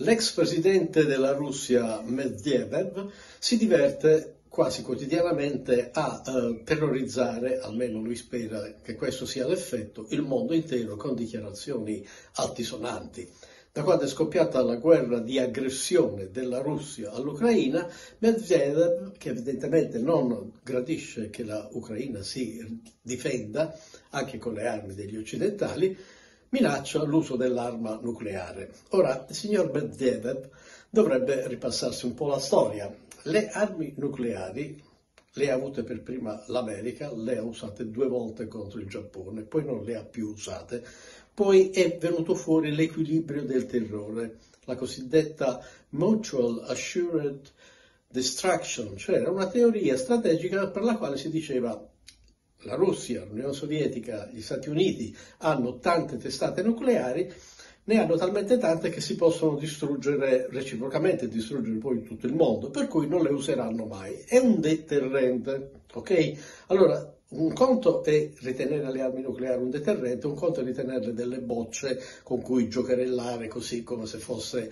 L'ex presidente della Russia Medvedev si diverte quasi quotidianamente a terrorizzare, almeno lui spera che questo sia l'effetto, il mondo intero con dichiarazioni altisonanti. Da quando è scoppiata la guerra di aggressione della Russia all'Ucraina, Medvedev, che evidentemente non gradisce che l'Ucraina si difenda anche con le armi degli occidentali, minaccia l'uso dell'arma nucleare. Ora, il signor Medvedev dovrebbe ripassarsi un po' la storia. Le armi nucleari le ha avute per prima l'America, le ha usate 2 volte contro il Giappone, poi non le ha più usate. Poi è venuto fuori l'equilibrio del terrore, la cosiddetta Mutual Assured Destruction, cioè una teoria strategica per la quale si diceva la Russia, l'Unione Sovietica, gli Stati Uniti hanno tante testate nucleari, ne hanno talmente tante che si possono distruggere reciprocamente, distruggere poi tutto il mondo, per cui non le useranno mai. È un deterrente, ok? Allora, un conto è ritenere le armi nucleari un deterrente, un conto è ritenerle delle bocce con cui giocherellare così come se fosse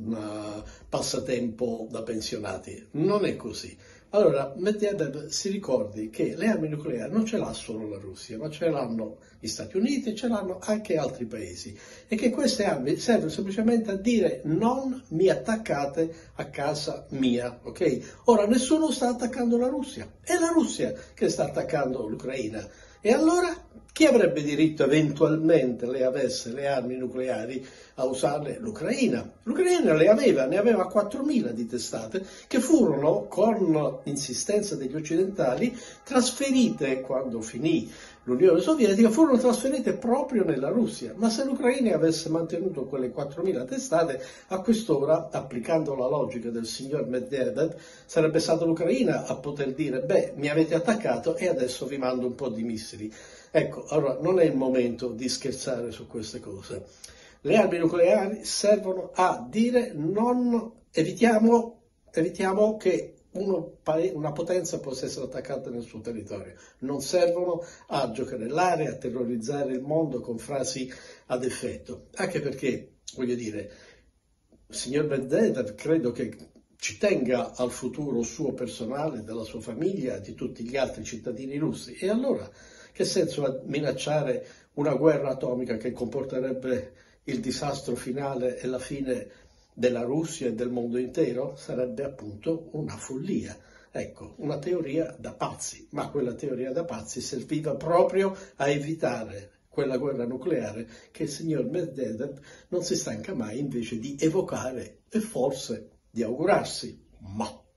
un passatempo da pensionati. Non è così. Allora, Medvedev si ricordi che le armi nucleari non ce l'ha solo la Russia, ma ce l'hanno gli Stati Uniti, ce l'hanno anche altri paesi, e che queste armi servono semplicemente a dire non mi attaccate a casa mia, ok? Ora, nessuno sta attaccando la Russia, è la Russia che sta attaccando l'Ucraina. E allora chi avrebbe diritto eventualmente, le avesse le armi nucleari, a usarle? L'Ucraina. L'Ucraina ne aveva 4.000 di testate che furono, con insistenza degli occidentali, trasferite, quando finì l'Unione Sovietica, furono trasferite proprio nella Russia. Ma se l'Ucraina avesse mantenuto quelle 4.000 testate, a quest'ora, applicando la logica del signor Medvedev, sarebbe stata l'Ucraina a poter dire: beh, mi avete attaccato e adesso vi mando un po' di missili. Ecco, allora non è il momento di scherzare su queste cose. Le armi nucleari servono a dire evitiamo che una potenza possa essere attaccata nel suo territorio. Non servono a giocherellare, a terrorizzare il mondo con frasi ad effetto. Anche perché, voglio dire, il signor Medvedev credo che ci tenga al futuro suo personale, della sua famiglia e di tutti gli altri cittadini russi. E allora che senso ha minacciare una guerra atomica che comporterebbe il disastro finale e la fine della Russia e del mondo intero? Sarebbe appunto una follia. Ecco, una teoria da pazzi, ma quella teoria da pazzi serviva proprio a evitare quella guerra nucleare che il signor Medvedev non si stanca mai invece di evocare e forse di augurarsi. Ma